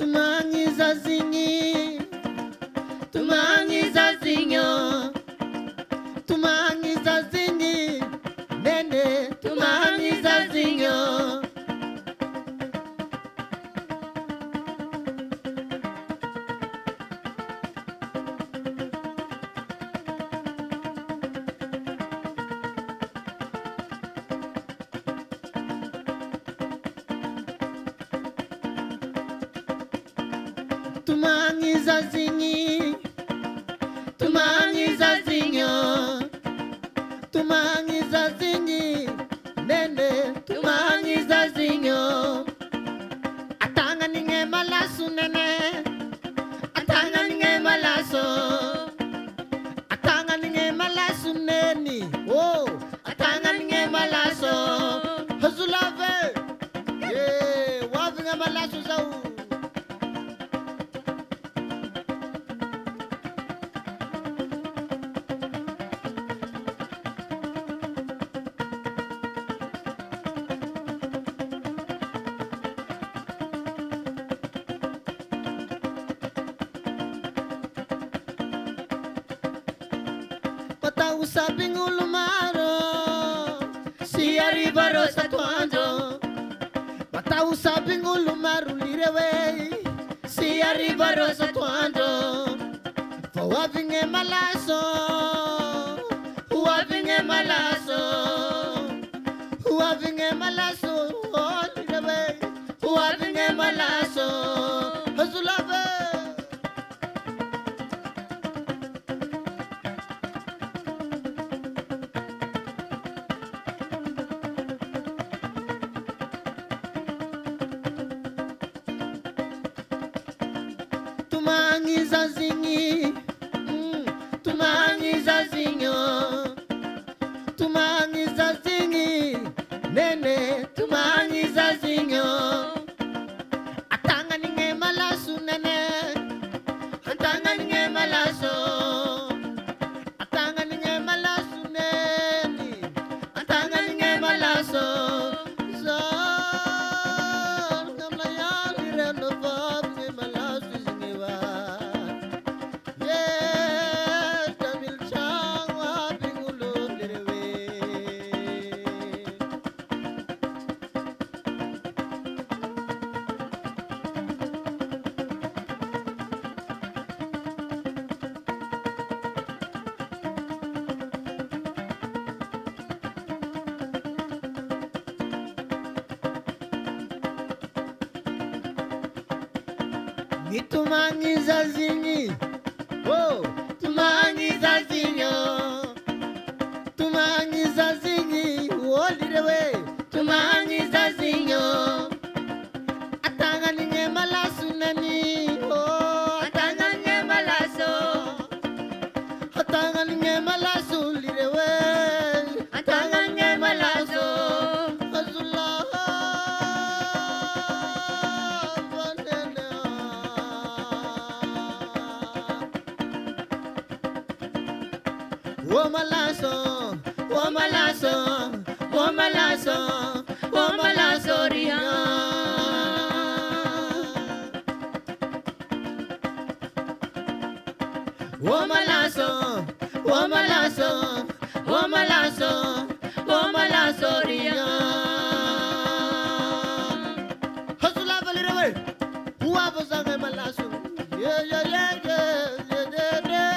tumangiza zingi, tumangiza zinyo, tumangiza zingi, nene, tumangiza zinyo. Tumangiza zingi, tumangiza zinyo, tumangiza zingi, nene, tumangiza zinyo. Atanga ninge malasu nene, atanga ninge malaso, atanga ninge malasu neni, oh, atanga ninge malaso. Hazulave, yeah, wavinga malasu zau. Patau sabing ulumaro, si arrivaro sa tuando. Patau sabing ulumaro lirewe, si arrivaro sa tuando. Waving e malaso, waving e malaso, waving e malaso, oh lirewe, waving e malaso, hazulave. Tumangiza zingi, tumangiza zinyo, tumangiza zingi, nene, tumangiza zinyo. Atanga ninge malasu nene, atanga ninge malaso, atanga ninge malasu neni, atanga ninge malaso. Zor gamla yali reno fab ni malasu zingiwa. Yes, tamil changwa bingulo lirewe. Tumangiza zingi, oh, tumangiza zinyo, tumangiza zingi, oh lirewe, tumangiza zinyo. Atanga ninge malasu nani, oh, atanga ninge malaso, atanga ninge malasu lirewe, atanga ninge malaso, azullah. Womalaso, womalaso, womalaso, womalaso ria. Womalaso, womalaso, womalaso, womalaso ria. Hasula valirawe, huwa zange malaso. Yeah, yeah, yeah, yeah, yeah, yeah, yeah.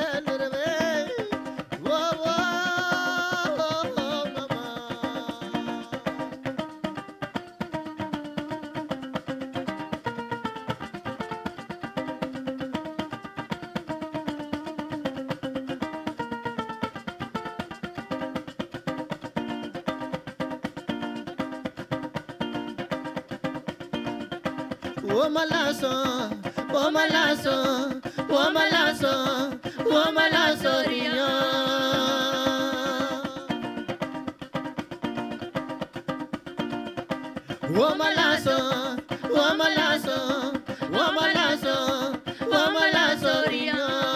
Womalaso, womalaso, womalaso, womalaso ria. Womalaso, womalaso, womalaso, womalaso ria.